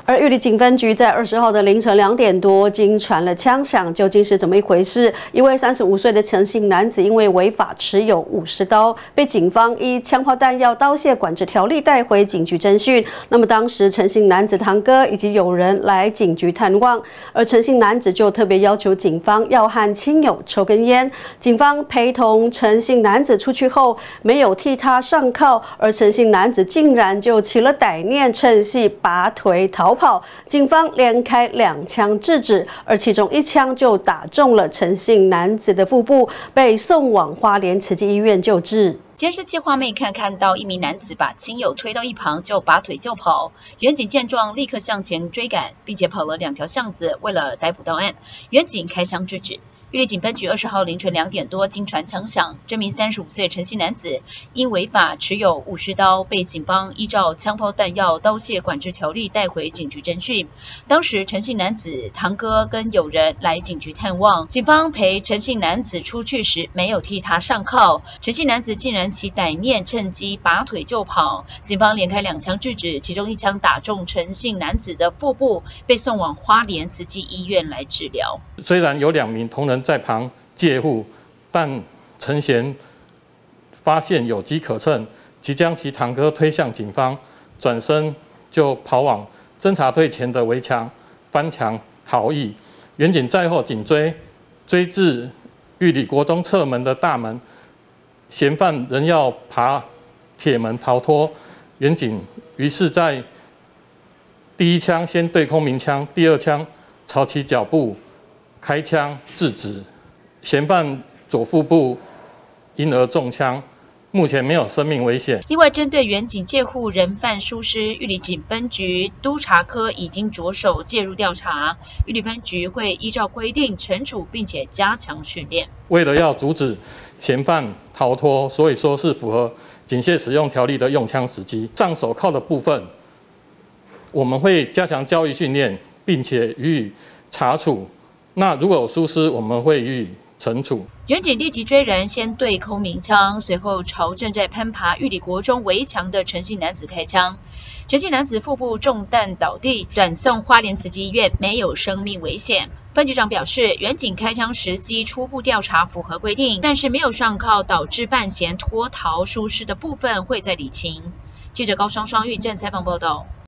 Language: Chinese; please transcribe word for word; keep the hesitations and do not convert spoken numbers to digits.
而玉里警分局在二十号的凌晨两点多，经传了枪响，究竟是怎么一回事？一位三十五岁的陈姓男子因为违法持有武士刀，被警方依枪炮弹药刀械管制条例带回警局侦讯。那么当时陈姓男子堂哥以及友人来警局探望，而陈姓男子就特别要求警方要和亲友抽根烟。警方陪同陈姓男子出去后，没有替他上铐，而陈姓男子竟然就起了歹念，趁隙拔腿逃跑。警方连开两枪制止，而其中一枪就打中了陈姓男子的腹部，被送往花莲慈济医院救治。 监视器画面看看到一名男子把亲友推到一旁就拔腿就跑，员警见状立刻向前追赶，并且跑了两条巷子，为了逮捕到案，员警开枪制止。玉里警分局二十号凌晨两点多，经传枪响，这名三十五岁陈姓男子因违法持有武士刀，被警方依照枪炮弹药刀械管制条例带回警局侦讯。当时陈姓男子堂哥跟友人来警局探望，警方陪陈姓男子出去时没有替他上铐，陈姓男子竟然起歹念，趁机拔腿就跑。警方连开两枪制止，其中一枪打中陈姓男子的腹部，被送往花莲慈济医院来治疗。 虽然有两名同仁在旁戒护，但陈贤发现有机可乘，即将其堂哥推向警方，转身就跑往侦查队前的围墙，翻墙逃逸。员警在后紧追，追至玉里国中侧门的大门，嫌犯仍要爬铁门逃脱，员警于是在第一枪先对空鸣枪，第二枪朝其脚部开枪制止，嫌犯左腹部因而中枪，目前没有生命危险。 另外，针对员警戒护人犯疏失，玉里警分局督察科已经着手介入调查，玉里分局会依照规定惩处，并且加强训练。 为了要阻止嫌犯逃脱，所以说是符合警械使用条例的用枪时机。上手铐的部分，我们会加强教育训练，并且予以查处。那如果有疏失，我们会予以惩处。 员警立即追人，先对空鸣枪，随后朝正在攀爬玉里国中围墙的陈姓男子开枪。陈姓男子腹部中弹倒地，转送花莲慈济医院，没有生命危险。分局长表示，员警开枪时机初步调查符合规定，但是没有上铐导致犯嫌脱逃疏失的部分会再理清。记者高双双玉正采访报道。